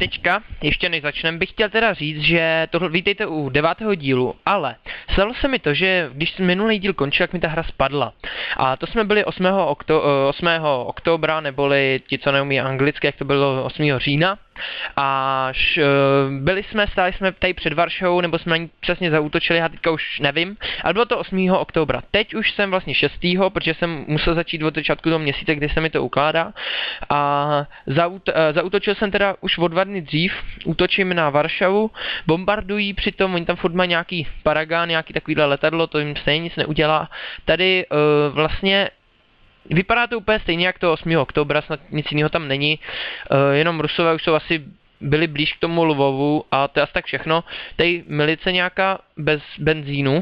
teďka, ještě než začneme, bych chtěl teda říct, že tohle vítejte u 9. dílu, ale stalo se mi to, že když minulý díl končil, jak mi ta hra spadla. A to jsme byli 8. oktobra, neboli ti, co neumí anglicky, jak to bylo 8. října. A stáli jsme tady před Varšavou, nebo jsme na ní přesně zaútočili, já teďka už nevím, ale bylo to 8. oktobra. Teď už jsem vlastně 6. protože jsem musel začít od začátku toho měsíce, kdy se mi to ukládá. A zaútočil jsem teda už o 2 dny dřív, útočím na Varšavu, bombardují přitom, oni tam furt mají nějaký Paragán, nějaký takovýhle letadlo, to jim stejně nic neudělá. Tady vlastně vypadá to úplně stejně jak to 8. oktobra, snad nic jiného tam není, jenom Rusové už jsou asi byli blíž k tomu Lvovu a to je asi tak všechno. Tady milice nějaká bez benzínu,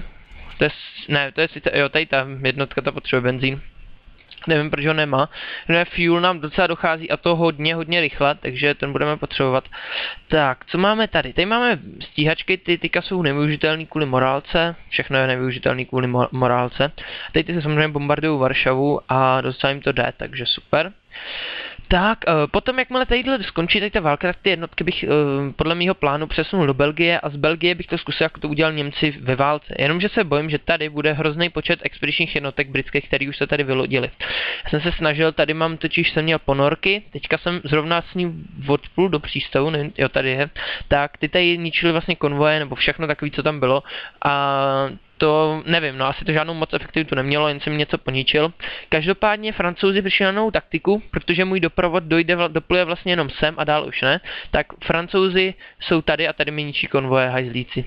to je sice, jo, tady ta jednotka ta potřebuje benzín. Nevím, proč ho nemá. No, fuel nám docela dochází a to hodně rychle, takže ten budeme potřebovat. Tak, co máme tady? Tady máme stíhačky, ty teďka jsou nevyužitelný kvůli morálce, všechno je nevyužitelný kvůli morálce. Tady ty se samozřejmě bombardují Varšavu a docela jim to jde, takže super. Tak, potom jakmile tadyhle skončí tady ta válka, tak ty jednotky bych podle mýho plánu přesunul do Belgie a z Belgie bych to zkusil, jako to udělal Němci ve válce. Jenomže se bojím, že tady bude hrozný počet expedičních jednotek britských, který už se tady vylodili. Já jsem se snažil, tady mám totiž, jsem měl ponorky, teďka jsem zrovna s ní odplul do přístavu, nevím, jo, tady je, tak ty tady ničili vlastně konvoje nebo všechno takový, co tam bylo a to nevím, no asi to žádnou moc efektivitu nemělo, jen jsem něco poničil. Každopádně Francouzi přišli na novou taktiku, protože můj doprovod dopluje vlastně jenom sem a dál už ne, tak Francouzi jsou tady a tady mi ničí konvoje, hajzlíci.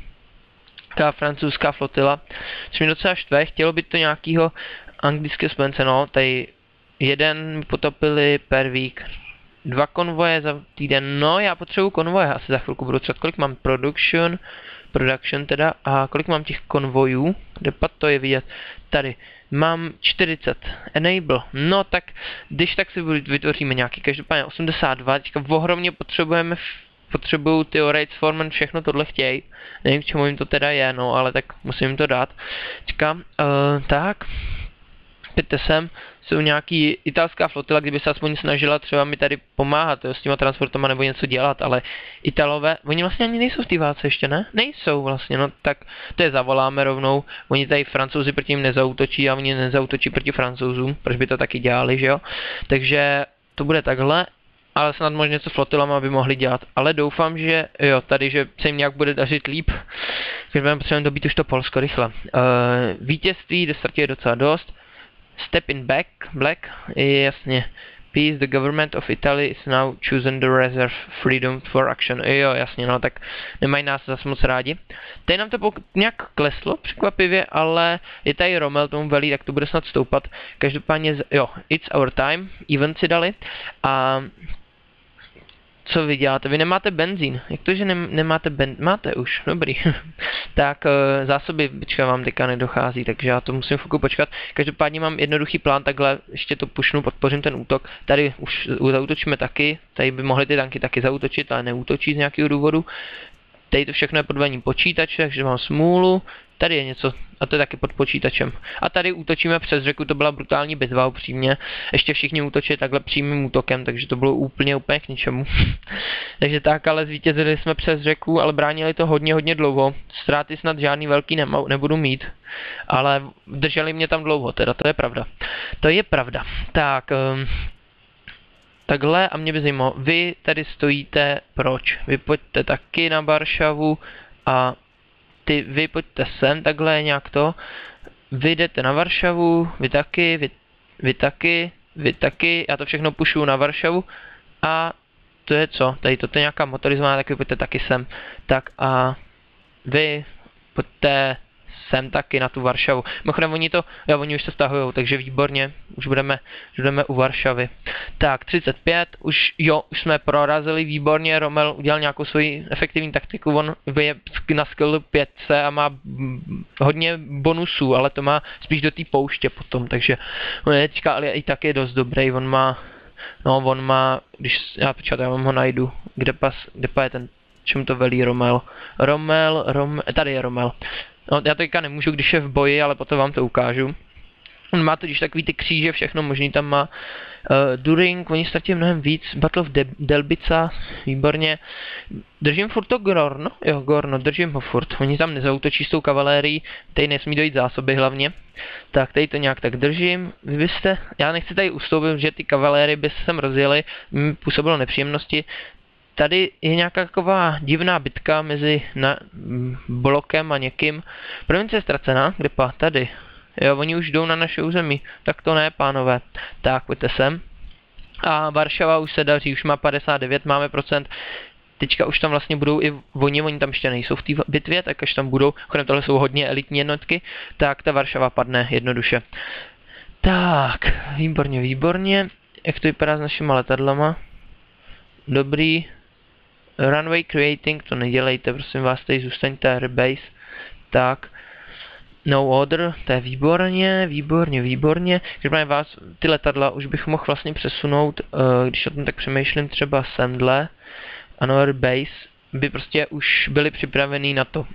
Ta francouzská flotila, což mi docela štve, chtělo by to nějakýho anglického spojence, no, tady jeden potopili per week. 2 konvoje za týden, no já potřebuji konvoje, asi za chvilku budu třeba, kolik mám production teda, a kolik mám těch konvojů, kde pak to je vidět, tady, mám 40, enable, no tak, když tak si vytvoříme nějaký, každopádně 82, teďka ohromně potřebuju ty Rates Foreman, všechno tohle chtějí, nevím k čemu jim to teda je, no, ale tak musím jim to dát, teďka, tak, pěte sem, jsou nějaký italská flotila, kdyby se aspoň snažila třeba mi tady pomáhat, jo, s těma transportama nebo něco dělat, ale Italové, oni vlastně ani nejsou v té válce ještě, ne? Nejsou vlastně, no tak to je zavoláme rovnou, oni tady Francouzi proti jim nezautočí a oni nezautočí proti Francouzům, proč by to taky dělali, že jo? Takže to bude takhle, ale snad možná něco flotilama by mohli dělat, ale doufám, že jo, tady, že se jim nějak bude dařit líp, že budeme potřebovat dobít už to Polsko rychle. Vítězství, je docela dost. Step in black, jasně. Peace, the government of Italy is now chosen the reserve freedom for action. Jo, jasně, no tak nemají nás zase moc rádi. Tady nám to nějak kleslo překvapivě, ale je tady Rommel, tomu velí, tak to bude snad stoupat. Každopádně, jo, it's our time, event si dali. A co vy děláte? Vy nemáte benzín. Jak to, že nemáte benzín? Máte už, dobrý. Tak zásoby bička vám teďka nedochází, takže já to musím chvilku počkat. Každopádně mám jednoduchý plán, takhle ještě to pušnu, podpořím ten útok. Tady už zaútočíme taky, tady by mohly ty tanky taky zaútočit, ale neútočí z nějakého důvodu. Tady to všechno je pod vedením počítače, takže mám smůlu. Tady je něco, a to je taky pod počítačem. A tady útočíme přes řeku, to byla brutální bitva upřímně. Ještě všichni útočili takhle přímým útokem, takže to bylo úplně k ničemu. Takže tak, ale zvítězili jsme přes řeku, ale bránili to hodně dlouho. Ztráty snad žádný velký nebudu mít, ale drželi mě tam dlouho, teda to je pravda. To je pravda. Tak, takhle a mě by zajímalo, vy tady stojíte proč? Vy pojďte taky na Varšavu a vy pojďte sem, takhle nějak to. Vy jdete na Varšavu, vy taky, já to všechno pušu na Varšavu a to je co? Tady to je nějaká motorizovaná, tak vy pojďte taky sem. Tak a vy pojďte sem taky na tu Varšavu. Mimochodem oni už se stahujou, takže výborně, už budeme u Varšavy. Tak, 35, už jsme prorazili výborně, Rommel udělal nějakou svoji efektivní taktiku, on je na skill 5 a má hodně bonusů, ale to má spíš do té pouště potom, takže on je teďka, ale i tak je dost dobrý, on má, já vám ho najdu, kde je ten, čemu to velí Rommel, tady je Rommel. No, já to teďka nemůžu, když je v boji, ale potom vám to ukážu. On má totiž takový ty kříže, všechno možný tam má. During, oni ztratili mnohem víc. Battle of Delbica, výborně. Držím furt to Gorno, jo, Gorno, držím ho furt. Oni tam nezautočí s tou kavalérií, tady nesmí dojít zásoby hlavně. Tak, tady to nějak tak držím. Vy byste, já nechci tady ustoupit, že ty kavaléry by se sem rozjeli, mi působilo nepříjemnosti. Tady je nějaká taková divná bitka mezi blokem a někým. Provincie je ztracená, kde pa? Tady. Jo, oni už jdou na naše území. Tak to ne, pánové. Tak, pojďte sem. A Varšava už se daří, už má 59, máme procent. Teďka už tam vlastně budou i oni tam ještě nejsou v té bitvě, tak až tam budou, chodem tohle jsou hodně elitní jednotky, tak ta Varšava padne jednoduše. Tak, výborně, výborně. Jak to vypadá s našima letadlama? Dobrý. Runway creating, to nedělejte, prosím vás, tady zůstaňte airbase. Tak. No order, to je výborně, výborně, výborně. Když vás, ty letadla už bych mohl vlastně přesunout, když o tom tak přemýšlím, třeba semdle. Ano, airbase by prostě už byli připravený na to,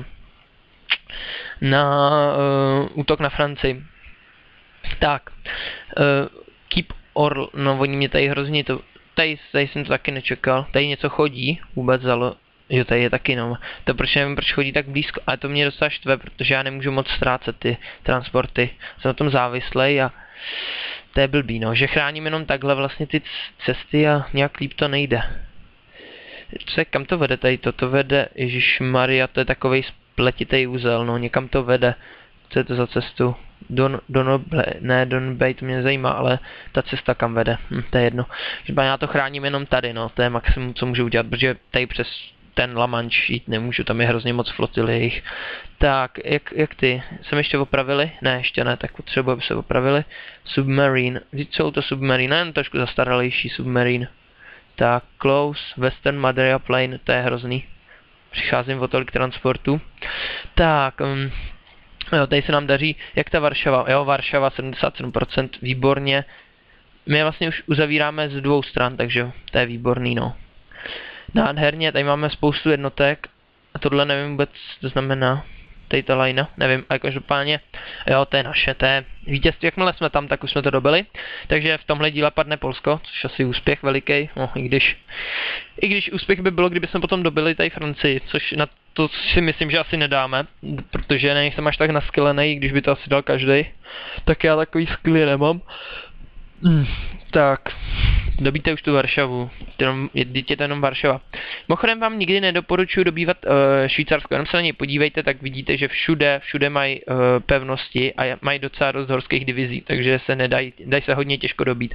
na útok na Francii. Tak. Keep or, no oni mě tady hrozně to, tady jsem to taky nečekal, tady něco chodí, vůbec jo, tady je taky no, to proč nevím, proč chodí tak blízko, ale to mě docela štve, protože já nemůžu moc ztrácet ty transporty, jsem na tom závislej a to je blbý no, že chráním jenom takhle vlastně ty cesty a nějak líp to nejde. Kam to vede tady, to vede, ježišmarja, to je takovej spletitej úzel, no, někam to vede, co je to za cestu? Don Bay, to mě nezajímá, ale ta cesta kam vede, to je jedno. Já to chráním jenom tady, no, to je maximum, co můžu udělat, protože tady přes ten La Manche jít nemůžu, tam je hrozně moc flotily jejich. Tak, jak ty? Jsem ještě opravili? Ne, ještě ne, tak potřebuji, aby se opravili. Submarine, vždyť jsou to Submarine, jen trošku zastaralejší Submarine. Tak, Close, Western Madeira Plain, to je hrozný. Přicházím o tolik transportu. Tak, jo, tady se nám daří, jak ta Varšava, jo, Varšava 77%, výborně. My vlastně už uzavíráme z dvou stran, takže to je výborný, no. Nádherně, tady máme spoustu jednotek, a tohle nevím vůbec, co to znamená, tady ta lajna, nevím, ale každopádně, jo, to je naše, to je vítězství, jakmile jsme tam, tak už jsme to dobili, takže v tomhle díle padne Polsko, což asi úspěch veliký, no, i když úspěch by bylo, kdyby jsme potom dobili tady Francii, což na to si myslím, že asi nedáme, protože nejsem až tak naskylený, když by to asi dal každý, tak já takový skilly nemám. Tak, dobíte už tu Varšavu, je to jenom Varšava. Mimochodem vám nikdy nedoporučuji dobývat Švýcarsko, jenom se na něj podívejte, tak vidíte, že všude mají pevnosti a mají docela dost horských divizí, takže se dají se hodně těžko dobít.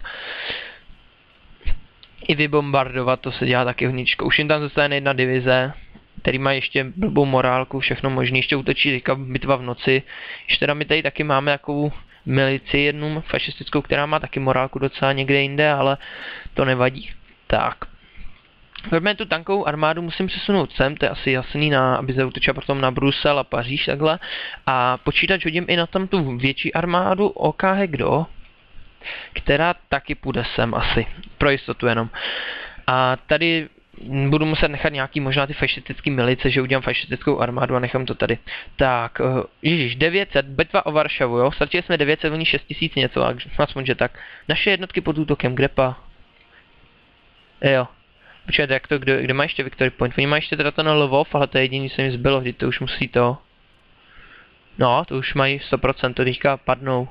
I vybombardovat, to se dělá taky hodně těžko. Už jim tam zůstane jedna divize, který má ještě blbou morálku, všechno možné, ještě útočí teďka bitva v noci. Ještě teda my tady taky máme takovou milici jednu fašistickou, která má taky morálku docela někde jinde, ale to nevadí. Tak. Pojďme tu tankovou armádu musím přesunout sem, to je asi jasný, aby zaútočila potom na Brusel a Paříž takhle. A počítač hodím i na tam tu větší armádu OKH kdo, která taky půjde sem asi, pro jistotu jenom. A tady budu muset nechat nějaký možná ty fašistický milice, že udělám fašistickou armádu a nechám to tady. Tak, ježiš, 900, bitva o Varšavu, jo, ztratili jsme 900, oni 6000 něco, aspoň že tak. Naše jednotky pod útokem, kde pa? Jo. Počkejte, jak to, kde má ještě Victory Point? Oni mají ještě teda to na Lvov, ale to je jediný, co jim zbylo, vždyť to už musí to. No, to už mají 100%, to teďka padnou.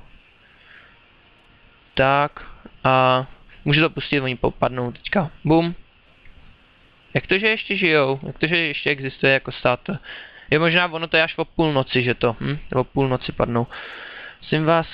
Tak, a můžu to pustit, oni popadnou teďka. Bum. Jak to, že ještě žijou? Jak to, že ještě existuje jako stát? Je možná, ono to je až o půlnoci, že to, o půlnoci padnou. Prosím vás,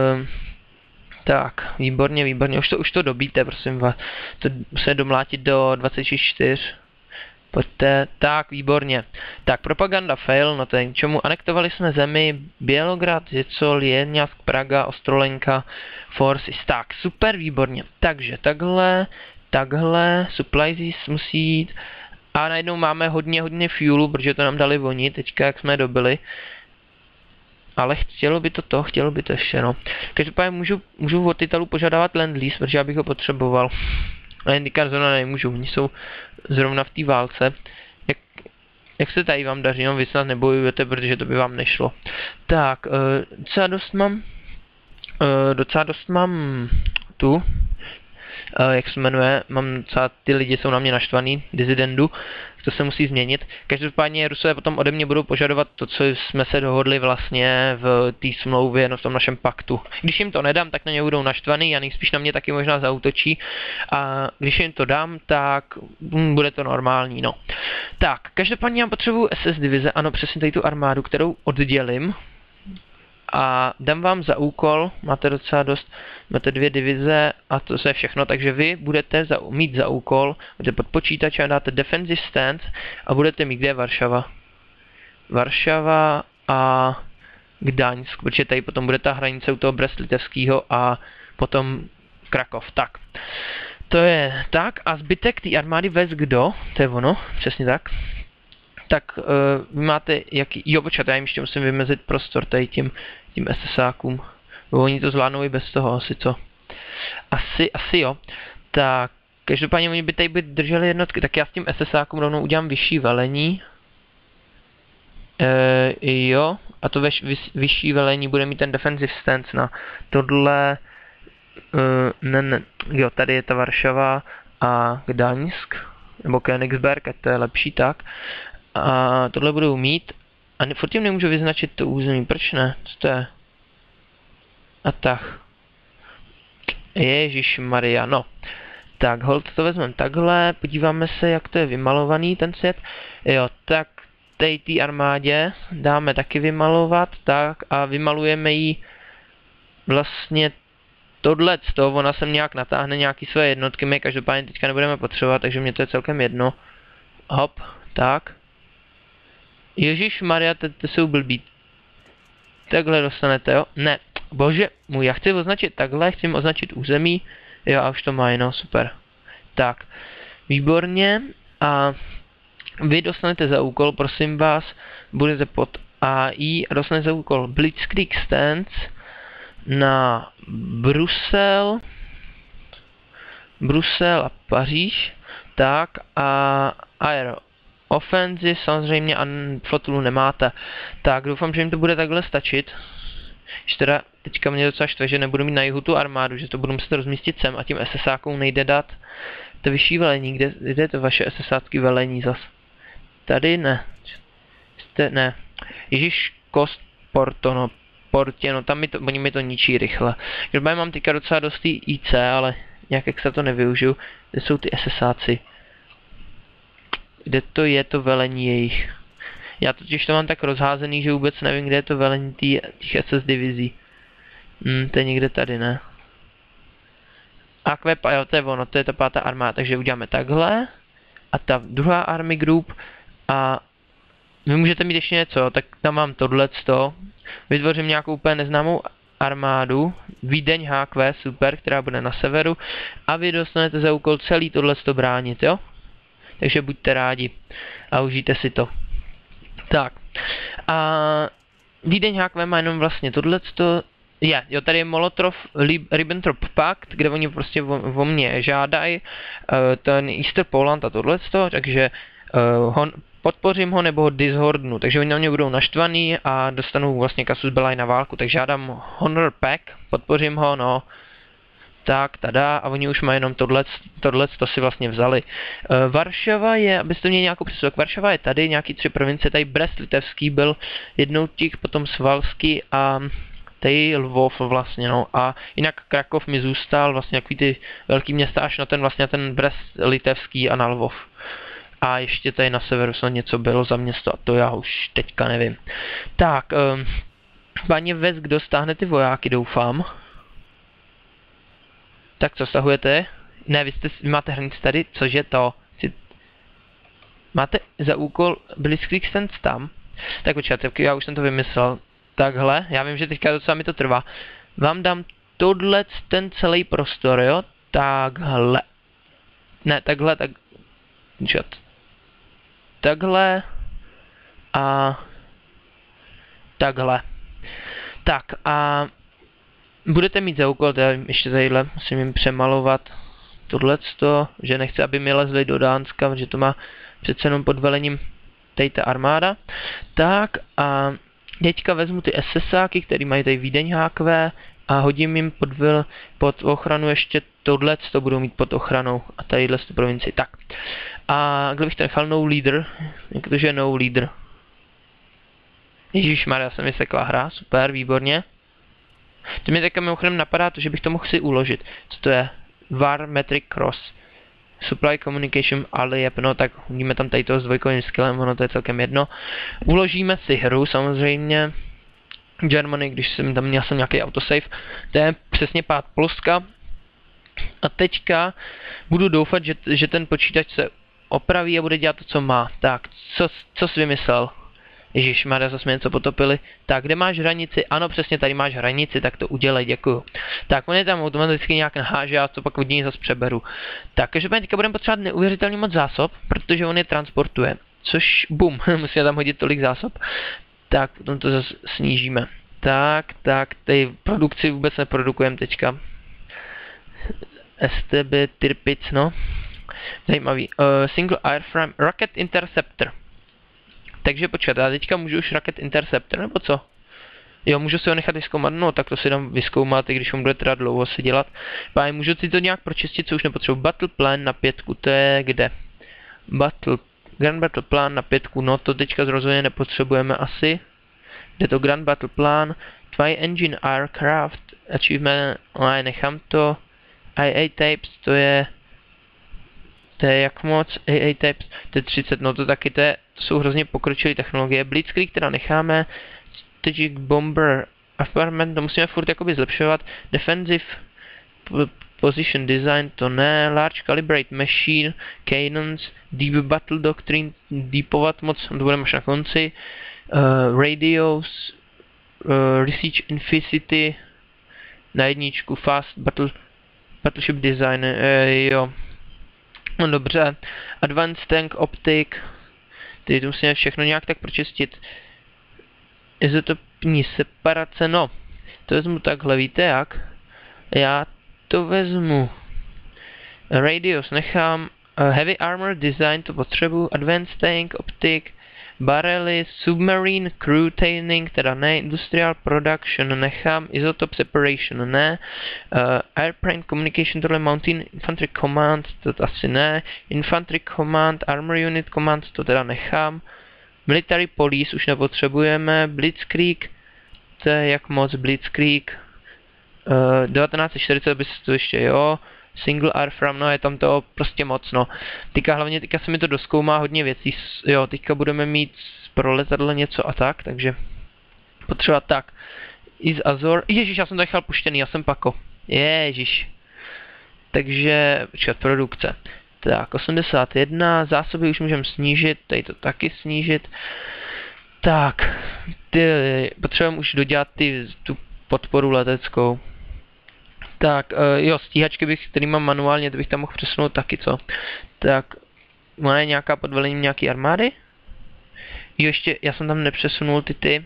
tak, výborně, výborně, už to dobíte, prosím vás. To musíme domlátit do 24. Pojďte, tak, výborně. Tak, propaganda fail, no to je k čemu. Anektovali jsme zemi, Bělograd, Jecol, Jedňavsk, Praga, Ostrolenka, Forces. Tak, super, výborně. Takže takhle, supplies musí jít. A najednou máme hodně fuelu, protože to nám dali oni, teďka jak jsme je dobili. Ale chtělo by to ještě, no. Každopádně můžu od Italů požadovat land-lease, protože já bych ho potřeboval. Ale teďka zrovna nemůžu, oni jsou zrovna v té válce. Jak se tady vám daří, no vy snad nebojujete, protože to by vám nešlo. Tak, docela dost mám Docela dost mám tu, jak se jmenuje, mám docela, ty lidi jsou na mě naštvaný, disidendu, to se musí změnit. Každopádně Rusové potom ode mě budou požadovat to, co jsme se dohodli vlastně v té smlouvě, no v tom našem paktu. Když jim to nedám, tak na ně budou naštvaný a nejspíš na mě taky možná zaútočí. A když jim to dám, tak bude to normální, no. Tak, každopádně já potřebuji SS divize, ano, přesně tady tu armádu, kterou oddělím. A dám vám za úkol, máte docela dost, máte 2 divize a to je všechno, takže vy budete mít za úkol, budete pod počítačem, dáte defensive stance a budete mít, kde je Varšava? Varšava a Gdaňsk, protože tady potom bude ta hranice u toho Brest-Litevského a potom Krakov, tak. To je tak a zbytek té armády vez kdo? To je ono, přesně tak. Tak vy máte jaký, jo počkat, já jim ještě musím vymezit prostor tady tím SSákům. Oni to zvládnou i bez toho, asi co? Asi jo. Tak, každopádně oni by tady drželi jednotky, tak já s tím SSákům rovnou udělám vyšší velení. Jo, a to vyšší velení bude mít ten defensive stance na tohle. Jo, tady je ta Varšava a Gdaňsk, nebo Königsberg, ať to je lepší tak. A tohle budou mít. A furt tím nemůžu vyznačit to území, proč ne? Co to je? A tak. Ježišmarja, no. Tak, hold to vezmeme takhle, podíváme se, jak to je vymalovaný ten svět. Jo, tak té armádě dáme taky vymalovat, tak a vymalujeme jí vlastně tohleto, ona sem nějak natáhne nějaký své jednotky, my každopádně teďka nebudeme potřebovat, takže mě to je celkem jedno. Hop, tak. Ježišmarja, to jsou blbý. Takhle dostanete, jo? Ne, bože můj, já chci označit takhle, chci označit území. Jo, a už to má, no, super. Tak, výborně. A vy dostanete za úkol, prosím vás, budete pod AI a dostanete za úkol Blitzkrieg Stance na Brusel a Paříž. Tak a Aero Offensive samozřejmě a flotulu nemáte. Tak doufám, že jim to bude takhle stačit. Že teda teďka mě docela štve, že nebudu mít na jihu tu armádu, že to budu muset rozmístit sem a tím SSákům nejde dát to vyšší velení. Kde je to vaše SSácký velení zas? Tady ne. Ne. Ježíš, Kost, Porto, no. Portě, no tam oni mi to ničí rychle. Kdyby mám teďka docela dost IC, ale nějak jak se to nevyužiju. Kde jsou ty SSáci? Kde to je to velení jejich? Já totiž to mám tak rozházený, že vůbec nevím, kde je to velení těch SS divizí. To je někde tady, ne? Akvepa, jo, to je ono, to je ta 5. armáda, takže uděláme takhle. A ta druhá army group. A vy můžete mít ještě něco, tak tam mám tohleto. Vytvořím nějakou úplně neznámou armádu. Vídeň HQ, super, která bude na severu. A vy dostanete za úkol celý tohleto bránit, jo? Takže buďte rádi a užijte si to. Tak. A Vídeň HQ má jenom vlastně tohleto. Jo, tady je Molotov-Ribbentrop Pact, kde oni prostě o mě žádají ten Easter Poland a tohleto, takže podpořím ho nebo ho dishordnu, takže oni na mě budou naštvaný a dostanou vlastně kasus belli na válku, takže žádám Honor Pack, podpořím ho, no. Tak, tada, a oni už mají jenom tohleto si vlastně vzali. Varšava je, abyste měli nějakou představu, Varšava je tady, nějaký 3 provincie, tady Brest-Litevský byl jednou těch, potom Svalský a tady Lvov vlastně, no. A jinak Krakov mi zůstal, vlastně takový ty velký města až na ten vlastně ten Brest-Litevský a na Lvov. A ještě tady na severu se něco bylo za město a to já už teďka nevím. Tak, páně Vez, kdo stáhne ty vojáky, doufám. Tak co, stahujete? Ne, vy máte hranici tady, cože to? Máte za úkol Blitzkrieg Stance tam? Tak počkejte, já už jsem to vymyslel. Takhle, já vím, že teďka docela mi to trvá. Vám dám tohle ten celý prostor, jo? Takhle. Ne, takhle, tak... Čet. Takhle. A... Takhle. Tak a... Budete mít za úkol, ještě tadyhle musím jim přemalovat tohleto, že nechci, aby mi lezli do Dánska, protože to má přece jenom pod velením tady ta armáda. Tak a teďka vezmu ty SSáky, který mají tady Vídeň HQ, a hodím jim pod ochranu ještě tohle, to budou mít pod ochranou a tadyhle tu provincii. Tak. A kde bych to nechal no leader, jakože no leader. Ježišmarja, se mi sekla hra, super, výborně. To mi teďka mimochodem napadá to, že bych to mohl si uložit. Co to je? Var Metric Cross. Supply Communication Alliep, no tak hodíme tam tady toho s dvojkovým skillem, ono to je celkem jedno. Uložíme si hru samozřejmě. Germany, když jsem tam měl nějaký autosave. To je přesně pád Polska. A teďka budu doufat, že ten počítač se opraví a bude dělat to, co má. Tak, co jsi vymyslel? Ježišmarja, zase jsme něco potopili. Tak, kde máš hranici? Ano, přesně tady máš hranici, tak to udělej, děkuju. Tak, on je tam automaticky nějak naháže a to pak od něj zase přeberu. Tak, každopádně teďka budeme potřebovat neuvěřitelně moc zásob, protože on je transportuje. Což, bum, musíme tam hodit tolik zásob. Tak, to zase snížíme. Tak, tady produkci vůbec neprodukujeme teďka. STB Tirpic, no. Zajímavý. Single Airframe Rocket Interceptor. Takže počkat, já teďka můžu už Rocket Interceptor, nebo co? Jo, můžu si ho nechat vyzkoumat, no tak to si dám vyzkoumat, i když on bude teda dlouho si dělat. Páně, můžu si to nějak pročistit, co už nepotřebuji. Battle Plan na 5, to je kde? Grand Battle Plan na 5, no to teďka rozhodně nepotřebujeme asi. Kde to Grand Battle Plan? Twy Engine Aircraft, Achievement, no, nechám to. AA Tapes, to je jak moc? AA Tapes, to je 30, no to taky, to jsou hrozně pokročilé technologie. Blitzkrieg teda necháme. Strategic Bomber Apartment, to musíme furt jakoby zlepšovat. Defensive Position Design, to ne. Large Calibrate Machine, Cannons, Deep Battle Doctrine, deepovat moc, to budeme až na konci. Radios, Research Inficity, na jedničku, Fast Battleship Design, jo. No dobře, Advanced Tank Optic, tady to musíme všechno nějak tak pročistit. Izotopní separace, no, to vezmu takhle, víte jak? Já to vezmu. Radios nechám, Heavy Armor Design to potřebuji, Advanced Tank Optic, Barely, Submarine Crew Training, teda ne, Industrial Production nechám, Isotope Separation ne, Airplane Communication, tohle Mountain Infantry Command, to asi ne, Infantry Command, Armor Unit Command, to teda nechám, Military Police už nepotřebujeme, Blitzkrieg, to je jak moc Blitzkrieg, 1940 bys to ještě, jo, Single Airframe, no je tam to prostě moc, no. Teďka se mi to doskoumá hodně věcí, jo, teďka budeme mít pro letadlo něco a tak, takže potřeba tak. Is Azor, ježiš, já jsem to nechal puštěný, já jsem pako, ježiš. Takže, počkat, produkce. Tak, 81, zásoby už můžeme snížit, tady to taky snížit. Tak, potřebujeme už dodělat tu podporu leteckou. Tak, jo, stíhačky který mám manuálně, to bych tam mohl přesunout taky, co? Tak, má je nějaká pod velením nějaký armády? Jo, ještě, já jsem tam nepřesunul ty.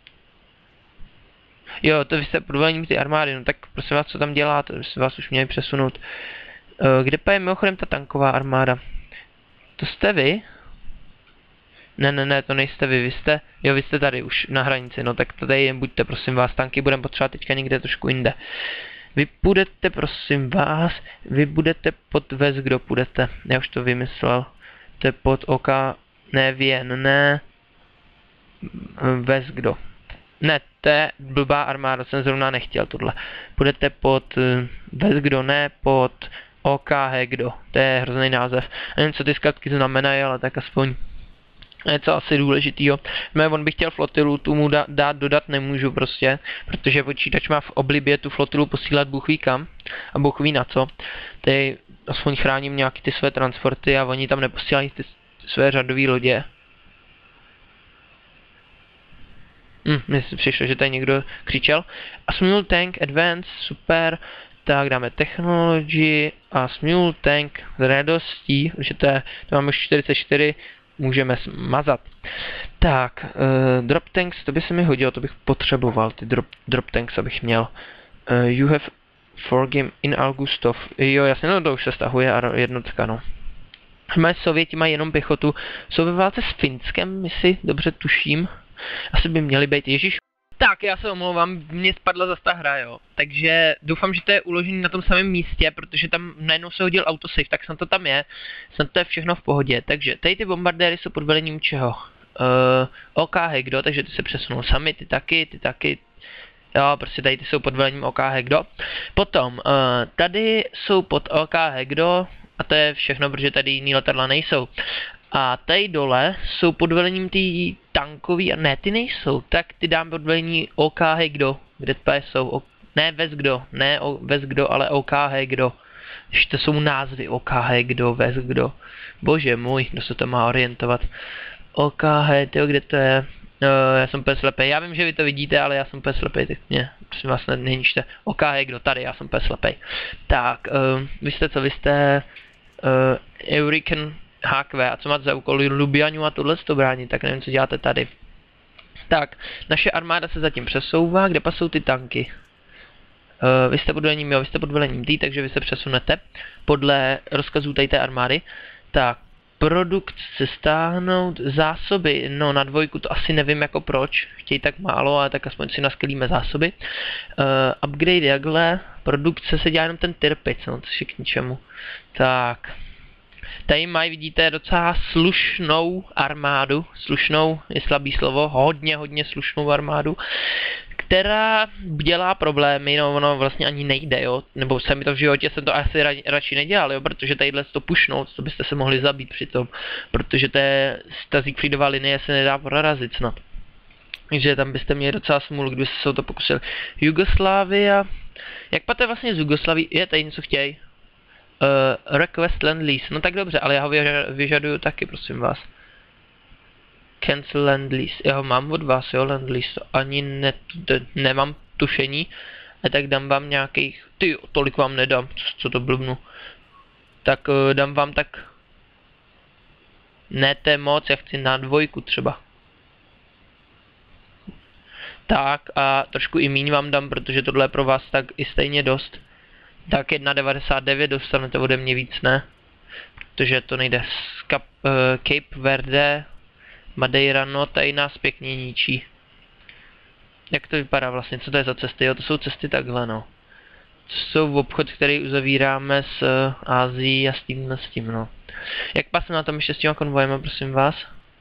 Jo, to vy jste pod velením ty armády, no tak prosím vás, co tam děláte, byste vás už měli přesunout. Kde pa je mimochodem ta tanková armáda? To jste vy? Ne, to nejste vy jste, jo, vy jste tady už na hranici, no tak tady buďte, prosím vás, tanky budeme potřebovat teďka někde trošku jinde. Vy půjdete, prosím vás, vy budete pod Ves, kdo půjdete, já už to vymyslel, to je pod OK, ne, Věn, ne, Ves, kdo. Ne, to je blbá armáda, jsem zrovna nechtěl tohle. Půjdete pod Ves, kdo, ne, pod OK, kdo, to je hrozný název. Nevím, co ty zkratky znamenají, ale tak aspoň něco asi důležitýho. On by chtěl flotilu, tu mu dodat nemůžu prostě, protože počítač má v oblibě tu flotilu posílat Bůh ví kam a Bůh ví na co. Tady aspoň chráním nějaký ty své transporty a oni tam neposílají ty své řadové lodě. Mně si přišlo, že tady někdo křičel. A Smule Tank Advance, super. Tak dáme Technology a Smule Tank s radostí, protože to máme už 44, můžeme smazat. Tak, Drop Tanks, to by se mi hodilo, to bych potřeboval, ty drop Tanks abych měl. You have 4 game in Augustov, jo jasně, no to už se stahuje jednotka, no. Moje Sověti mají jenom pěchotu, jsou ve válce s Finskem, jestli dobře tuším. Asi by měli být, ježíš, Tak, já se omlouvám, mě spadla zase ta hra, jo. Takže doufám, že to je uložený na tom samém místě, protože tam najednou se hodil autosave, tak snad to tam je. Snad to je všechno v pohodě. Takže tady ty bombardéry jsou pod velením čeho? OK Hegdo, takže ty se přesunou sami, ty taky. Jo, prostě tady ty jsou pod velením OK Hegdo. Potom, tady jsou pod OK Hegdo, a to je všechno, protože tady jiný letadla nejsou. A tady dole jsou pod velením ty tankový, a ne, ty nejsou, tak ty dám pod velení OK Hegdo, kde to jsou, ne Vesgdo, Vesgdo, ale OK Hegdo. Ještě to jsou názvy OK Hegdo, Vesgdo. Bože můj, kdo se to má orientovat. OK Hegdo, kde to je? Já jsem úplně slepej, já vím, že vy to vidíte, ale já jsem úplně slepej, tak mě, prosím vás, neníčte. OK Hegdo, tady, já jsem úplně slepej. Tak, vy jste co, vy jste Euriken HQ, a co máte za úkol Lubianu a tohle to bránit, tak nevím, co děláte tady. Tak, naše armáda se zatím přesouvá, kde pasou ty tanky? Vy jste pod velením, jo, vy jste pod velením tý, takže vy se přesunete podle rozkazů tady té armády. Tak, produkt se stáhnout, zásoby, no na dvojku to asi nevím jako proč, chtějí tak málo, ale tak aspoň si naskelíme zásoby. Upgrade jakhle, produkce se dělá jenom ten tirpic, no, což je k ničemu. Tak, tady mají, vidíte, docela slušnou armádu, slušnou je slabý slovo, hodně slušnou armádu, která dělá problémy, no ono vlastně ani nejde, jo, nebo se mi to v životě jsem to asi radši nedělal, jo, protože tadyhle to pušnout, to byste se mohli zabít přitom, protože ta Siegfriedova linie se nedá prorazit snad. Takže tam byste měli docela smůlu, kdybyste se o to pokusili. Jugoslávia, jak máte vlastně z Jugoslávii, je tady něco chtějí? Request land lease, no tak dobře, ale já ho vyžaduju taky, prosím vás. Cancel land lease, já ho mám od vás, jo, land lease, to ani nemám tušení, a tak dám vám nějakých, ty, tolik vám nedám, co to blbnu. Tak dám vám tak, ne, to je moc, já chci na dvojku třeba. Tak a trošku i míň vám dám, protože tohle je pro vás tak i stejně dost. Tak 1,99 dostanete ode mě víc, ne? Protože to nejde z Cape Verde, Madeira, no tady nás pěkně ničí. Jak to vypadá vlastně, co to je za cesty, jo, to jsou cesty takhle, no. To jsou obchod, který uzavíráme s Ázií a s tím, no. Jak pasím na tom ještě s těma konvojema, prosím vás?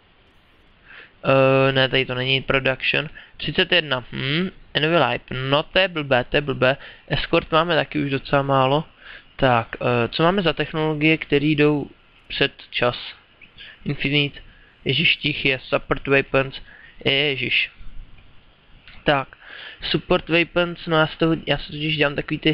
Ne, tady to není production. 31, envy life, no to je blbé. Escort máme taky už docela málo. Tak, co máme za technologie, které jdou před čas? Infinite, ježiš, je support weapons, ježiš. Tak, support weapons, no já se totiž dělám takový ty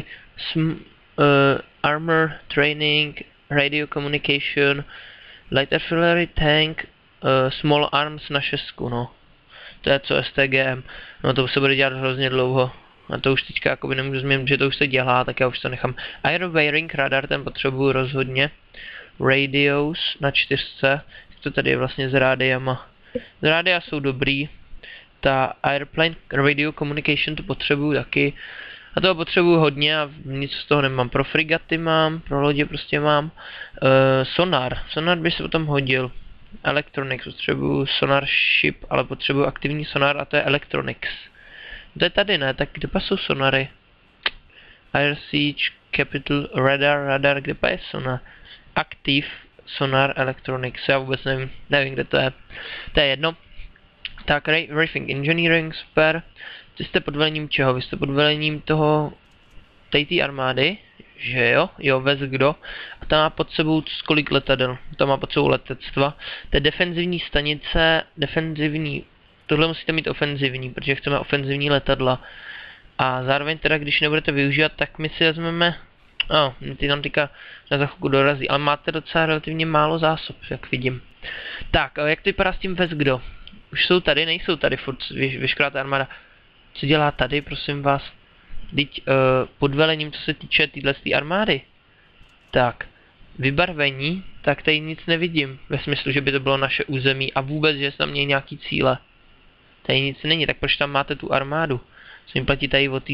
armor training, radio communication, light artillery tank, small arms na 6, no. To je co STGM, no to už se bude dělat hrozně dlouho. A to už teďka jakoby nemůžu změnit, že to už se dělá, tak já už to nechám. Air Wearing radar, ten potřebuju rozhodně. Radios na 4, to tady je vlastně s rádiama. Z rádia jsou dobrý. Ta Airplane Radio Communication to potřebuju taky. A toho potřebuju hodně a nic z toho nemám. Pro frigaty mám, pro lodě prostě mám. Sonar by se potom hodil. Electronics, potřebuju sonar ship, ale potřebuju aktivní sonar a to je Electronics. To je tady, ne? Tak kde pa jsou sonary? Air Siege, Capital, Radar, kde pa je sonar? Active, sonar, Electronics, já vůbec nevím kde to je. To je jedno. Tak, Racing Engineering, super. Vy jste pod velením čeho? Vy jste pod velením toho, té armády, že jo? Jo, Vesgdo. A tam má pod sebou kolik letadel? Tam má pod sebou letectva. To je defenzivní stanice, tohle musíte mít ofenzivní, protože chceme ofenzivní letadla. A zároveň teda, když nebudete využívat, tak my si vezmeme, ty nám teďka na za chvilku dorazí, ale máte docela relativně málo zásob, jak vidím. Tak, jak to vypadá s tím Vesgdo? Už jsou tady, nejsou tady furt veškerá ta armáda. Co dělá tady, prosím vás? Teď pod velením, co se týče této armády. Tak, vybarvení, tak tady nic nevidím. Ve smyslu, že by to bylo naše území a vůbec, že tam mějí nějaký cíle. Tady nic není, tak proč tam máte tu armádu? Co jim platí tady o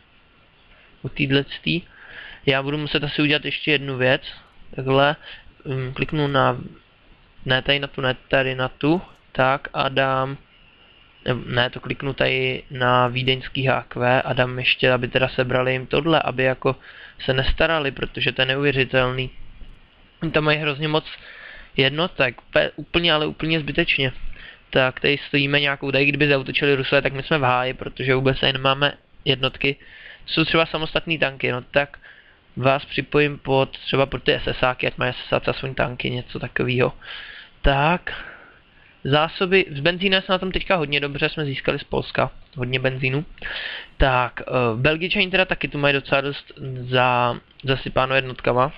této. Já budu muset asi udělat ještě jednu věc. Takhle, kliknu na, ne tady na tu, ne tady na tu. Tak a dám Ne, to kliknu tady na vídeňský HQ a dám ještě, aby teda sebrali jim tohle, aby jako se nestarali, protože to je neuvěřitelný. Oni tam mají hrozně moc jednotek, úplně, ale úplně zbytečně. Tak tady stojíme nějakou, tady kdyby zaútočili Rusové, tak my jsme v háji, protože vůbec tady nemáme jednotky. Jsou třeba samostatný tanky, no tak vás připojím třeba pod ty SSáky, ať mají SSáci aspoň tanky, něco takového. Tak, zásoby, z benzína se na tom teďka hodně dobře, jsme získali z Polska hodně benzínu. Tak, Belgičani teda taky tu mají docela dost zasypáno jednotkama.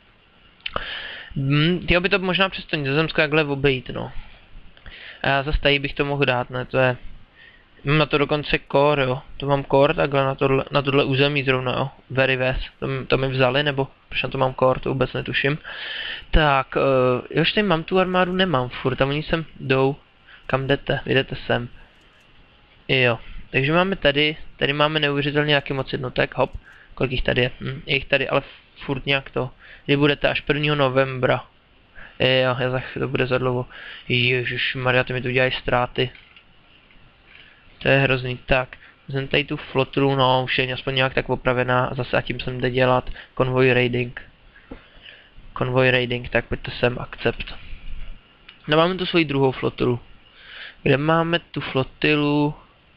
Tyjo by to možná přes to Nizozemsko jakhle obejít, no. A já zase tady bych to mohl dát, ne, to je... Mám na to dokonce core, jo. To mám core takhle na tohle území zrovna, jo. Very west. To mi vzali, nebo proč na to mám core, to vůbec netuším. Tak, jož tady mám tu armádu, nemám furt, tam oni sem jdou. Kam jdete? Jdete sem. Jo. Takže máme tady máme neuvěřitelně nějaký moc jednotek, hop. Kolik jich tady je? Je jich tady, ale furt nějak to. Kdy budete až 1. novembra. Jo, to bude za dlouho. Ježišmarja, ty mi tu dělají ztráty. To je hrozný. Tak, jsem tady tu flotru, no, už je aspoň nějak tak opravená a zase a tím jsem jde dělat konvoj raiding. Konvoj raiding, tak pojďte sem, akcept. No máme tu svoji druhou flotilu. Kde máme tu flotilu?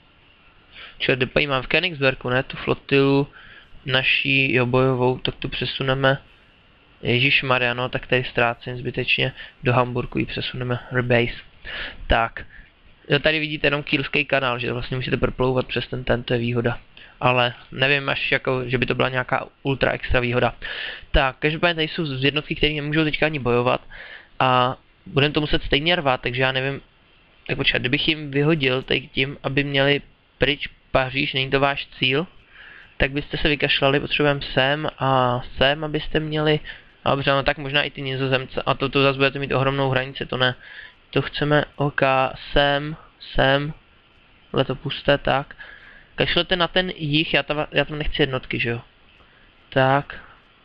Čili kde mám v Königsbergu, ne? Tu flotilu naší, jo, bojovou, tak tu přesuneme. Ježišmarja, no, tak tady ztrácím zbytečně. Do Hamburgu ji přesuneme, rebase. Tak. Jo, tady vidíte jenom Kielský kanál, že vlastně musíte proplouvat přes ten, to je výhoda. Ale nevím až jako, že by to byla nějaká ultra extra výhoda. Tak, každopádně tady jsou jednotky, které nemůžou teďka ani bojovat. A budeme to muset stejně rvat, takže já nevím. Tak počkat, kdybych jim vyhodil teď tím, aby měli pryč Paříž, není to váš cíl, tak byste se vykašlali, potřebujeme sem a sem, abyste měli. Dobře, no tak možná i ty Nizozemce. A to zase budete mít ohromnou hranici, to ne. To chceme, OK, sem, tohle to pusté, tak. Kašlete na ten jih, já tam nechci jednotky, že jo. Tak.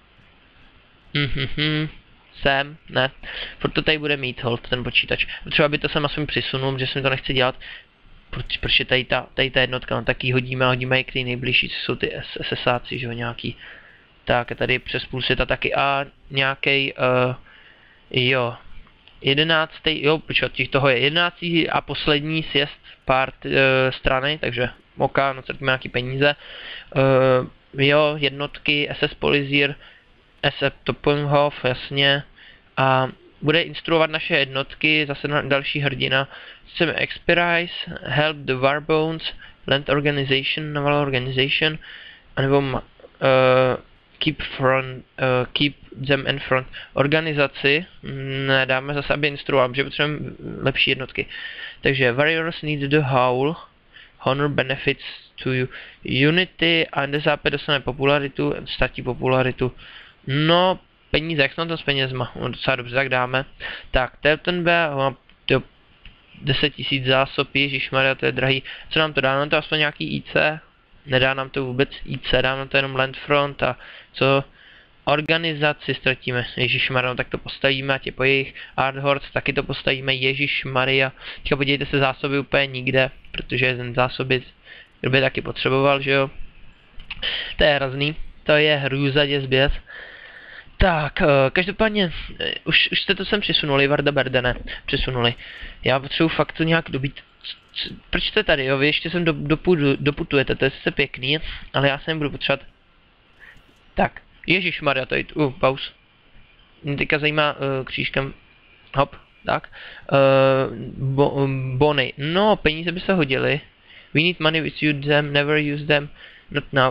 Sem, ne. Furt to tady bude mít hold, ten počítač. Třeba by to sem aspoň přisunul, že se mi to nechci dělat. Proč je tady ta jednotka, no tak ji hodíme je k té nejbližší, co jsou ty SSáci, že jo, nějaký. Tak, a tady přes půl světa taky a nějaký, jo. 11. Jo, počkat, toho je 11. a poslední sjezd strany, takže OK, no cítíme nějaký peníze. Jo, jednotky, SS Polizír, SS Toppenhof, jasně. A bude instruovat naše jednotky, zase další hrdina. Chceme Experize, Help the Warbones, Land Organization, Naval Organization, anebo keep them in front. Organizaci nedáme zase, aby instruoval, protože potřebujeme lepší jednotky. Takže Warriors need the whole, honor benefits to you. Unity a NDZP dostane popularitu, ztratí popularitu. No, peníze, jak jsme na to s penězma? No, docela dobře, tak dáme. Tak, Teutonberg má 10 000 zásob, ježišmarja, to je drahý. Co nám to dá? Nám to aspoň nějaký IC? Nedá nám to vůbec IC, dá nám to jenom Landfront a co? Organizaci ztratíme, ježišmarja, no, tak to postavíme a po jejich Arthorst taky to postavíme, ježišmarja. Teďka podívejte se zásoby úplně nikde, protože ten zásoby kdo by taky potřeboval, že jo. To je hrozný, to je hrůzadě zběs. Tak, každopádně, už jste to sem přesunuli, Varda Berdene, přesunuli. Já potřebuji fakt to nějak dobít. Proč jste tady, jo, vy ještě sem doputujete, to je sice pěkný, ale já sem budu potřebovat. Tak, ježišmarja, tady, pauz. Mě teďka zajímá křížkem, hop, tak. Bony, no, peníze by se hodily. We need money, we use them, never use them, not now.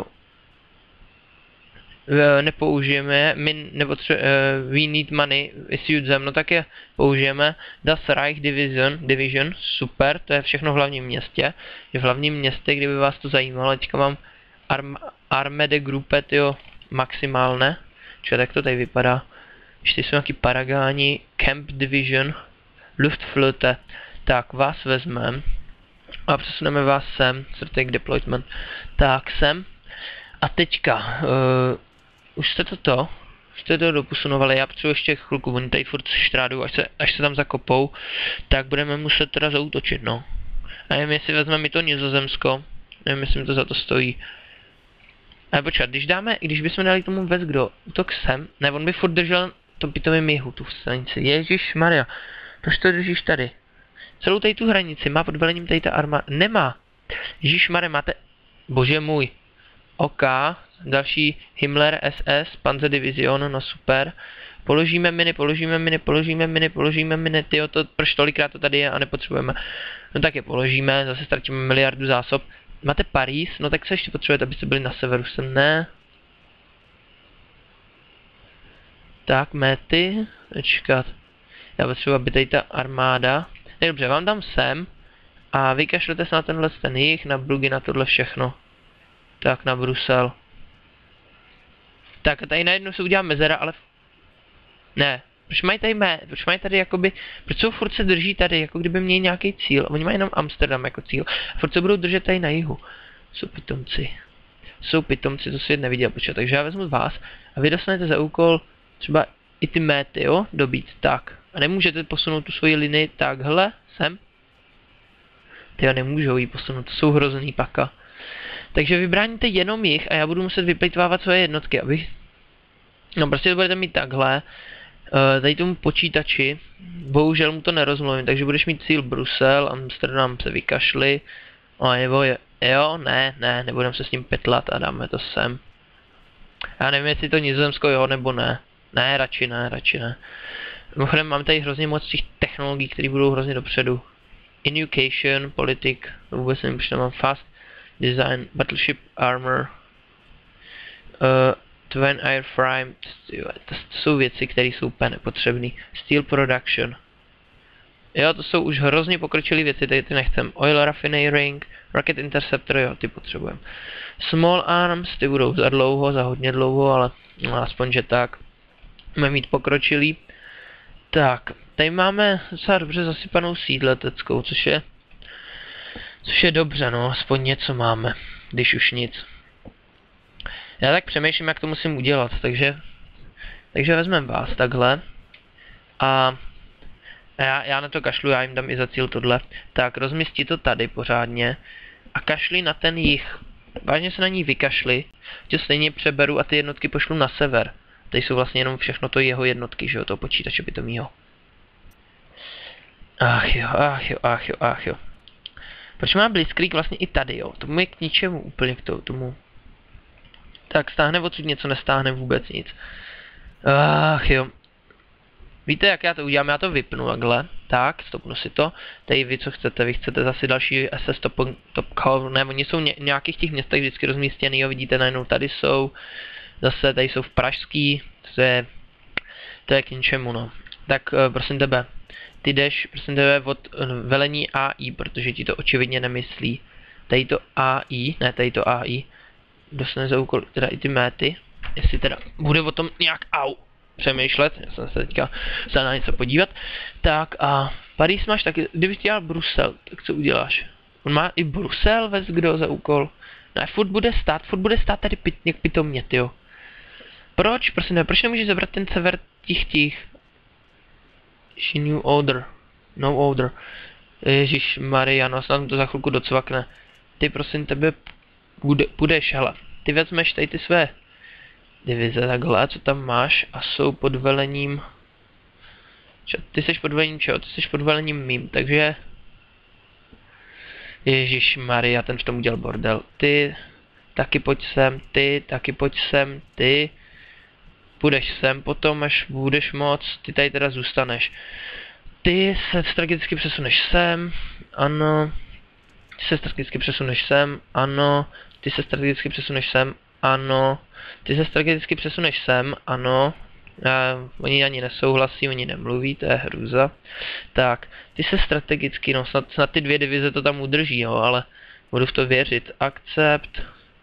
Nepoužijeme, we need money, use them, no tak je použijeme. Das Reich Division, super, to je všechno v hlavním městě. Je v hlavním městě, kdyby vás to zajímalo, teďka mám Armede Gruppe, tyjo, maximálne. Čili tak to tady vypadá. Ještě jsou nějaký Paragáni, Camp Division, Luftflotte. Tak, vás vezmeme a přesuneme vás sem, Strategic Deployment. Tak, sem. A teďka, už jste to doposunovali, já potřebuji ještě chvilku, oni tady furt štrádou, až se tam zakopou, tak budeme muset teda zaútočit, no. Nevím, jestli vezmeme mi to Nizozemsko. Nevím, jestli mi to za to stojí. Ale počkat, když bychom dali tomu vést kdo útok sem, ne, on by furt držel to pitomým jihu, tu stanici. Ježišmarja, proč to držíš tady? Celou tady tu hranici má pod velením tady ta armáda, nemá. Ježišmarja, máte, bože můj. OK, další Himmler SS, Panzerdivision, no super. Položíme miny, tyjo, to proč tolikrát to tady je a nepotřebujeme. No tak je položíme, zase ztratíme miliardu zásob. Máte Paríž, no tak se ještě potřebujete, abyste byli na severu, sem ne. Tak, méty, počkat. Já potřebuji, aby tady ta armáda. Ne, dobře, vám dám sem. A vykašlete se na tenhle ten jich, na Brugy, na tohle všechno. Tak, na Brusel. Tak a tady najednou se udělá mezera, ale... Ne, proč mají tady jakoby... Proč jsou furt se drží tady, jako kdyby měli nějaký cíl. Oni mají jenom Amsterdam jako cíl. A furt se budou držet tady na jihu. Jsou pitomci, to svět neviděl, počkat. Takže já vezmu vás a vy dostanete za úkol třeba i ty méty, jo, dobít. Tak. A nemůžete posunout tu svoji linii takhle, sem. Tyjo, nemůžou ji posunout, to jsou hrozný paka. Takže vybráníte jenom jich a já budu muset vyplýtvávat svoje jednotky, abych... No prostě to budete mít takhle. Tady tomu počítači, bohužel mu to nerozmluvím, takže budeš mít cíl Brusel, Amsterdam se vykašli. A nebo je, jo, ne, nebudeme se s ním petlat a dáme to sem. Já nevím, jestli to Nizozemsko jo, nebo ne. Ne, radši ne. Mimochodem mám tady hrozně moc těch technologií, které budou hrozně dopředu. Education, politik, vůbec nevím, proč mám fast design, battleship armor, twin airframe, to jsou věci, které jsou úplně nepotřebné. Steel production. Jo, to jsou už hrozně pokročilé věci, tady ty nechcem. Oil raffineering, rocket interceptor, jo, ty potřebujeme. Small arms, ty budou za hodně dlouho, ale no, aspoň že tak. Máme mít pokročilý. Tak, tady máme docela dobře zasypanou síť leteckou, což je dobře, no, aspoň něco máme, když už nic. Já tak přemýšlím, jak to musím udělat, takže vezmeme vás takhle. A já na to kašlu, já jim dám i za cíl tohle. Tak, rozmístí to tady pořádně. A kašli na ten jih. Vážně se na ní vykašli, že stejně přeberu a ty jednotky pošlu na sever. Tady jsou vlastně jenom všechno to jeho jednotky, že jo, toho počítače pitomýho. Ach jo. Proč má Blitzkrieg vlastně i tady, jo? Tomu je k ničemu úplně k tomu. Tak stáhne odsud něco, nestáhne vůbec nic. Ach jo. Víte, jak já to udělám? Já to vypnu takhle. Tak, stopnu si to. Tady vy co chcete? Vy chcete zase další SS Top, ne, oni jsou v nějakých těch městech vždycky rozmístěný, jo, vidíte, najednou tady jsou. Zase tady jsou v Pražský, to je k ničemu, no. Tak prosím tebe, ty jdeš, prosím tebe, od velení AI, protože ti to očividně nemyslí. Tady to AI, ne, tady to AI, dostane za úkol teda i ty méty, jestli teda bude o tom nějak přemýšlet, já jsem se teďka chtěl na něco podívat. Tak a Paríž máš taky, kdybych dělal Brusel, tak co uděláš? On má i Brusel vez kdo za úkol? Ne, furt bude stát tady pitomně, tyjo. Proč? Prosím ne, proč nemůžeš zabrat ten sever těch? New order. No order. Ježíš Mariano, snad to za chvilku docvakne. Ty prosím tebe půjdeš, hele. Ty vezmeš tady ty své divize takhle, co tam máš a jsou pod velením... Ty jsi pod velením čeho? Ty jsi pod velením mým, takže... Ježíš Maria, ten v tom udělal bordel. Ty taky pojď sem, ty taky pojď sem, ty. Půjdeš sem potom, až budeš moc, ty tady teda zůstaneš. Ty se strategicky přesuneš sem, ano. Ty se strategicky přesuneš sem, ano. Ty se strategicky přesuneš sem, ano. Ty se strategicky přesuneš sem, ano. Oni ani nesouhlasí, oni nemluví, to je hrůza. Tak, ty se strategicky, no snad ty dvě divize to tam udrží, jo, ale budu v to věřit. Akcept.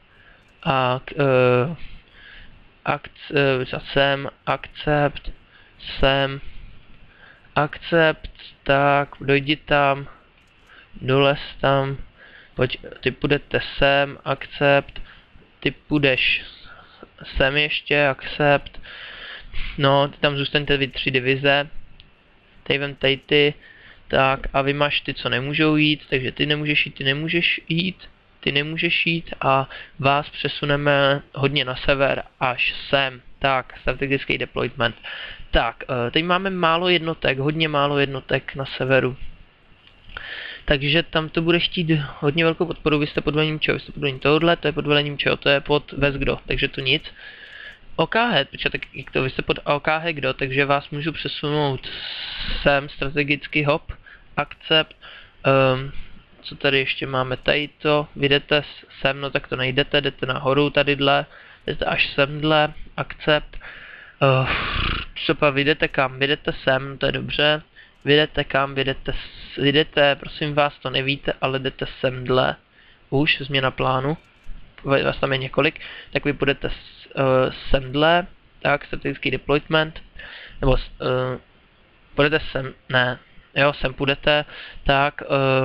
Akcept, tak, dojdi tam, dolez tam, pojď, ty půjdete sem, akcept, ty půjdeš sem ještě, akcept, no, ty tam zůstaňte vy 3 divize, tady vem tady ty, Tak a vy máš ty, co nemůžou jít, takže ty nemůžeš jít, ty nemůžeš jít, ty nemůžeš jít a vás přesuneme hodně na sever až sem. Tak, strategický deployment. Tak, teď máme málo jednotek, hodně málo jednotek na severu. Takže tam to bude chtít hodně velkou podporu. Vy jste pod velením čeho? Vy jste pod velením tohohle, to je pod velením čeho? To je pod Vesgdo, takže to nic. OKH, protože tak jak to, vy jste pod OKH kdo, takže vás můžu přesunout sem, strategický hop, akcept. Co tady ještě máme? Tady to, vy jdete sem, no tak to nejdete, jdete nahoru tadyhle, jdete až semhle, akcept. Co pa, vy jdete kam? Vy jdete sem, to je dobře. Vy jdete kam? Vy jdete, prosím vás, to nevíte, ale jdete semhle. Už, změna plánu. Vás tam je několik. Tak vy půjdete semhle, tak, strategický deployment. Nebo půjdete sem, ne, jo, sem půjdete, tak,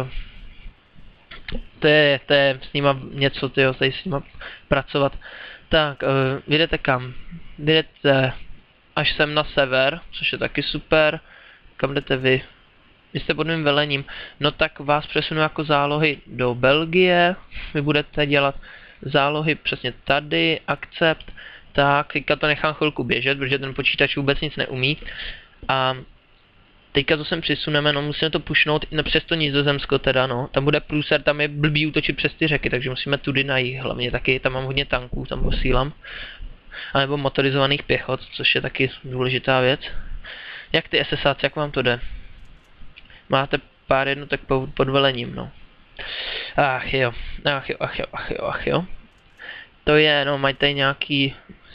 to je s nima něco, tyjo, tady s nima pracovat. Tak, vy jdete kam? Vy jdete až sem na sever, což je taky super. Kam jdete vy? Vy jste pod mým velením. No tak vás přesunu jako zálohy do Belgie. Vy budete dělat zálohy přesně tady, akcept. Tak, teďka to nechám chvilku běžet, protože ten počítač vůbec nic neumí. A teďka to sem přisuneme, no musíme to pušnout přes to Nizozemsko teda, no. Tam bude průser, tam je blbý útočit přes ty řeky, takže musíme tudy na jih, hlavně taky, tam mám hodně tanků, tam posílám. A nebo motorizovaných pěchot, což je taky důležitá věc. Jak ty SSáci, jak vám to jde? Máte pár jednotek pod velením, no. Ach jo. To je, no, mají tady nějaký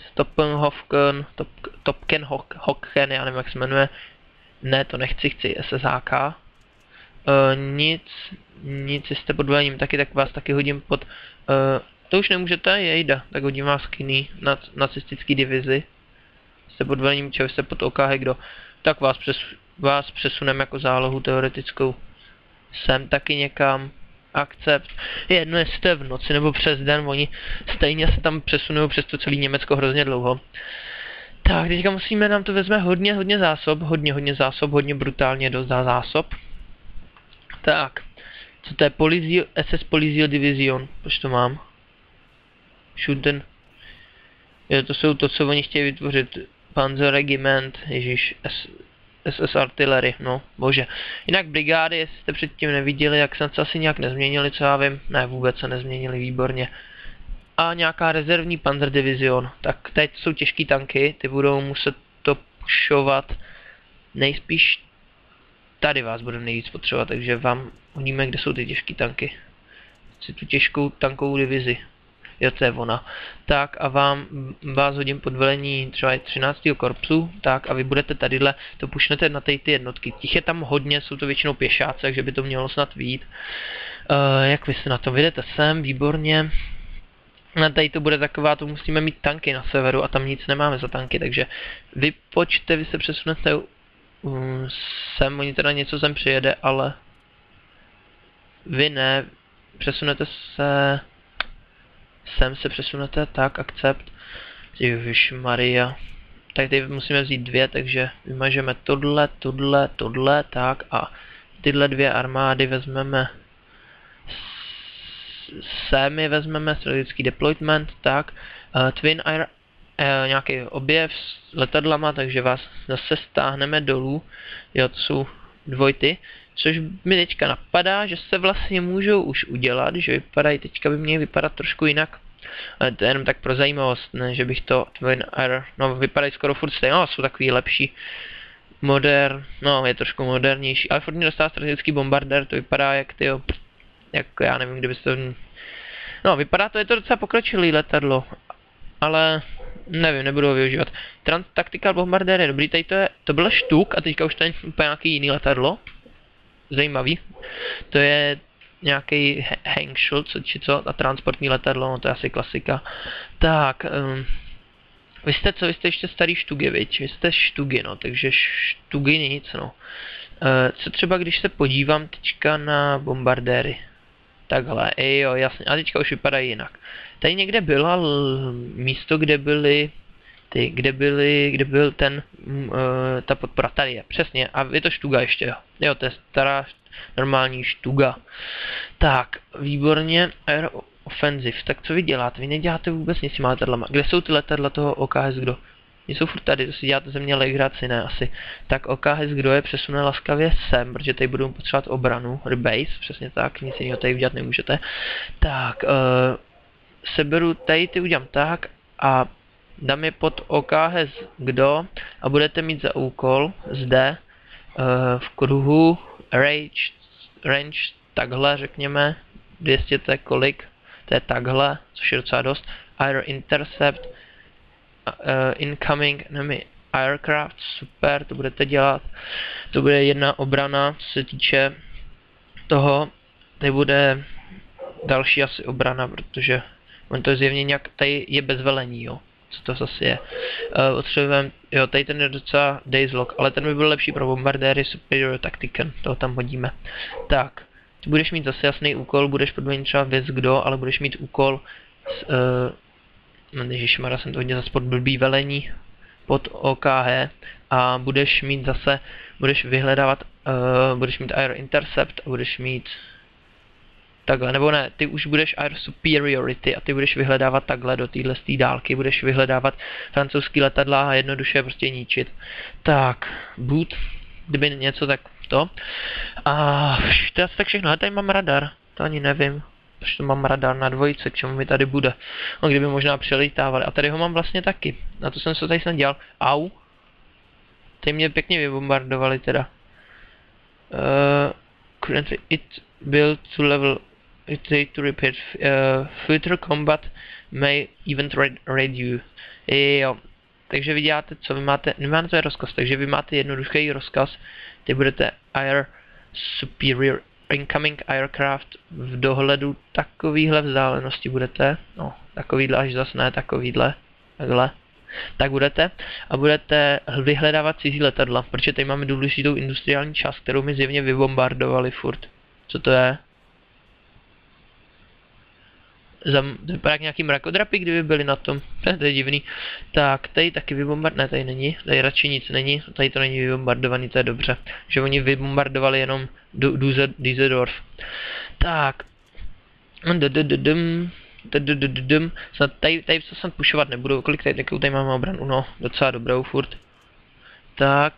Topkenhocken, já nevím, jak se jmenuje. Ne, to nechci, chci SSHK. Nic, jste pod velením taky, tak vás taky hodím pod... to už nemůžete, jejda, tak hodím vás k jiný nacistický divizi. Jste pod velením, čeho jste pod OKH kdo? Tak vás přesuneme jako zálohu teoretickou. Sem taky někam. Akcept. Jedno jste v noci nebo přes den, oni stejně se tam přesunují přes to celé Německo hrozně dlouho. Tak, teďka musíme, nám to vezme hodně zásob, hodně zásob, hodně brutálně dost zásob. Tak, co to je? SS Polizio Division, proč to mám? Schuten. Jo, to jsou to, co oni chtějí vytvořit. Panzerregiment, ježíš, SS Artillery, no, bože. Jinak brigády, jestli jste předtím neviděli, jak se asi nějak nezměnili, co já vím. Ne, vůbec se nezměnili, výborně. A nějaká rezervní panzerdivizion. Tak teď jsou těžký tanky, ty budou muset to pušovat. Nejspíš tady vás budeme nejvíc potřebovat, takže vám hodíme, kde jsou ty těžký tanky. Chci tu těžkou tankovou divizi. Jo, to je ona. Tak a vás hodím pod velení třeba 13. korpsu, tak a vy budete tadyhle, to pušnete na ty jednotky. Těch je tam hodně, jsou to většinou pěšáci, takže by to mělo snad vyjít. Jak vy se na to vyjdete sem, výborně. Na tady to bude taková, to musíme mít tanky na severu a tam nic nemáme za tanky, takže vy počte, vy se přesunete sem, oni teda něco sem přijede, ale vy ne, přesunete se... Sem se přesunete, tak, akcept. Ježišmarja. Tak teď musíme vzít dvě, takže vymažeme tohle, tak a tyhle dvě armády vezmeme sem je vezmeme, strategický deployment, tak. Twin Air, nějaký objev s letadlama, takže vás zase stáhneme dolů. Jo, to jsou dvojty. Což mi teďka napadá, že se vlastně můžou už udělat, že vypadají, teďka by měly vypadat trošku jinak. Ale to je jenom tak pro zajímavost, ne, že bych to Twin Air, no vypadají skoro furt stejně, no jsou takový lepší. No je trošku modernější, ale furt mě dostává strategický bombardér, to vypadá jak tyjo, jako já nevím, kdybyste to... No vypadá to, je to docela pokročilý letadlo, ale nevím, nebudu ho využívat. Tactical bombardér je dobrý, tady to byl Štuk a teďka už to je úplně nějaký jiný letadlo. Zajímavý. To je nějaký Hengschel, či co, a transportní letadlo, no to je asi klasika. Tak, vy jste ještě starý Štugy, viď? Vy jste Štugy, no, takže Štugy nic, no. Co třeba, když se podívám teďka na bombardéry? Takhle, jo, jasně, a teďka už vypadají jinak. Tady někde bylo místo, kde byly kde byl ten, ta podpora, tady je, přesně, a je to štuga ještě, jo, to je stará normální štuga. Tak, výborně, Air Offensive, tak co vy děláte? Vy neděláte vůbec nic s těma letadlama. Kde jsou ty letadla toho OKS kdo? Oni jsou furt tady, to si děláte ze mě legraci, ne asi. Tak OKS kdo je přesune laskavě sem, protože tady budou potřebovat obranu, rebase, přesně tak, nic jiného tady udělat nemůžete. Tak, seberu tady ty udělám tak a dám je pod OKS kdo a budete mít za úkol zde v kruhu range takhle řekněme 200 to je kolik, to je takhle, což je docela dost, air intercept, incoming enemy aircraft, super, to budete dělat, to bude jedna obrana, co se týče toho, tady bude další asi obrana, protože on to je zjevně nějak, tady je bez velení, jo. Co to zase je? Potřebujeme, jo, tady ten je docela days lock, ale ten by byl lepší pro bombardéry, superior tactican, toho tam hodíme. Tak, ty budeš mít zase jasný úkol, budeš podmenit třeba věc kdo, ale budeš mít úkol s, ježišmarja, jsem to hodně zase pod blbý velení, pod OKH a budeš mít zase, budeš vyhledávat, budeš mít air intercept a budeš mít takhle, nebo ne, ty už budeš air superiority a ty budeš vyhledávat takhle do téhle dálky, budeš vyhledávat francouzský letadla a jednoduše prostě ničit. Tak, boot, kdyby něco, tak to. A to je tak všechno, já tady mám radar, to ani nevím, protože to mám radar na dvojice, k čemu mi tady bude. No kdyby možná přelítávali, a tady ho mám vlastně taky, na to jsem se tady snad dělal, au. Tady mě pěkně vybombardovali teda. Currently it built to level it to repair future combat may event reduce. Jo, takže vy děláte co, vy máte rozkaz, takže vy máte jednoduchý rozkaz, ty budete air superior incoming aircraft v dohledu takovýhle vzdálenosti budete, no takovýhle až zas ne, takovýhle, takhle. Tak budete a budete vyhledávat cizí letadla, protože tady máme důležitou industriální část, kterou mi zjevně vybombardovali furt. Co to je? To vypadá jak nějaký mrakodrapy, kdyby byli na tom. To je divný. Tak, tady taky ne, tady není, tady radši nic není, tady to není vybombardovaný, to je dobře. Že oni vybombardovali jenom Düsseldorf. Tak. Tady se snad pušovat nebudu, kolik tady máme obranu, no, docela dobrou furt. Tak.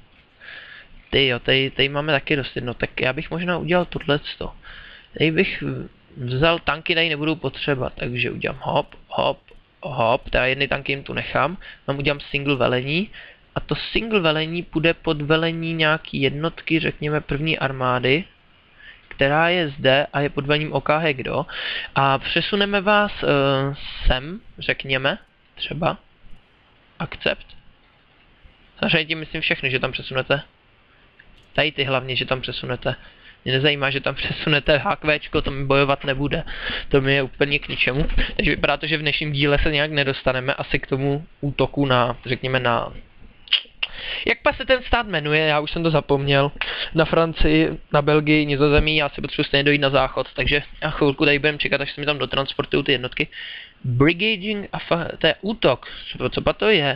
Tady máme taky dost jedno, tak já bych možná udělal tohleto. Tady bych vzal tanky, tady nebudou potřeba, takže udělám hop, teda jedny tanky jim tu nechám, tam udělám single velení a to single velení půjde pod velení nějaký jednotky, řekněme první armády, která je zde a je pod velením OKH kdo a přesuneme vás sem, řekněme, třeba, akcept. Samozřejmě tím myslím všechny, že tam přesunete. Tady ty hlavně, že tam přesunete. Mě nezajímá, že tam přesunete HQčko, to mi bojovat nebude. To mi je úplně k ničemu. Takže vypadá to, že v dnešním díle se nějak nedostaneme asi k tomu útoku na, řekněme na... Jak pa se ten stát jmenuje, já už jsem to zapomněl. Na Francii, na Belgii, Nizozemí, já si potřebuji stejně dojít na záchod, takže já chvilku tady budeme čekat, až se mi tam dotransportují ty jednotky. Brigading a to je útok. Co pa to je?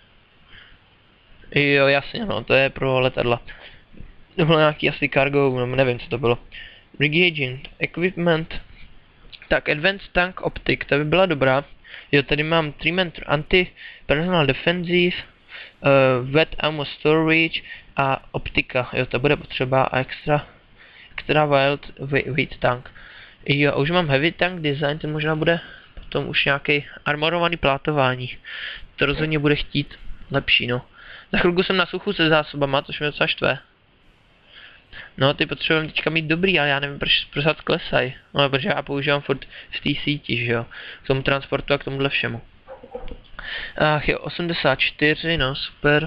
Jo, jasně, no, to je pro letadla. To bylo nějaký asi cargo, no, nevím, co to bylo. Brigadier, equipment. Tak, advanced tank optic, ta by byla dobrá. Jo, tady mám 3-man anti-personal defensive, wet ammo storage a optika. Jo, to bude potřeba a extra wild weight tank. Jo, už mám heavy tank design, ten možná bude potom už nějaký armorovaný plátování. To rozhodně bude chtít lepší, no. Za chvilku jsem na suchu se zásobama, což mě docela štve. No, ty potřebujeme teďka mít dobrý, ale já nevím, proč pořád klesaj. No, protože já používám furt v té síti, že jo. K tomu transportu a k tomuhle všemu. Ach jo, 84, no, super.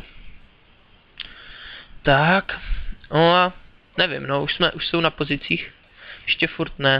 Tak. No a nevím, no, už jsou na pozicích. Ještě furt ne.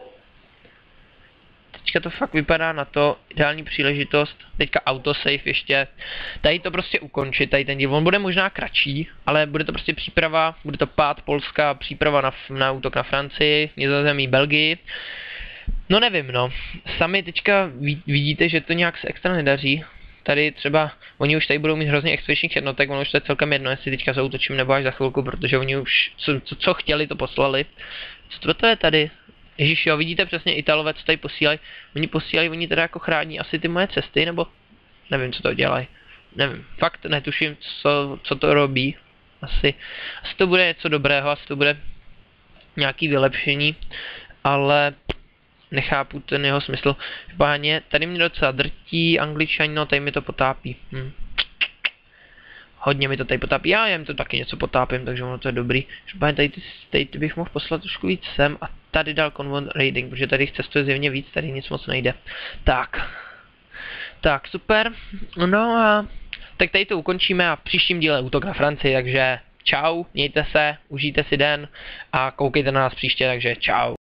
Teďka to fakt vypadá na to, ideální příležitost, teďka autosave ještě, tady to prostě ukončit, tady ten díl, on bude možná kratší, ale bude to prostě příprava, bude to pád Polska, příprava na útok na Francii, Nizozemí, Belgii, no nevím no, sami teďka vidíte, že to nějak se extra nedaří, tady třeba, oni už tady budou mít hrozně expedičních jednotek, ono už to je celkem jedno, jestli teďka zaútočím nebo až za chvilku, protože oni už, co chtěli, to poslali. Co to je tady? Ježíš, jo, vidíte přesně Italové, co tady posílají. Oni teda jako chrání asi ty moje cesty, nebo nevím, co to dělají. Nevím, fakt netuším, co to robí. Asi to bude něco dobrého, asi to bude nějaký vylepšení, ale nechápu ten jeho smysl. Páně, tady mě docela drtí Angličani, no tady mi to potápí. Hodně mi to tady potápí, já jim to taky něco potápím, takže ono to je dobrý. Páně, tady bych mohl poslat trošku víc sem a tady dal convoy raiding, protože tady cestuje zjevně víc, tady nic moc nejde. Tak, super. No a tak tady to ukončíme a v příštím díle útok na Francii, takže čau, mějte se, užijte si den a koukejte na nás příště, takže čau.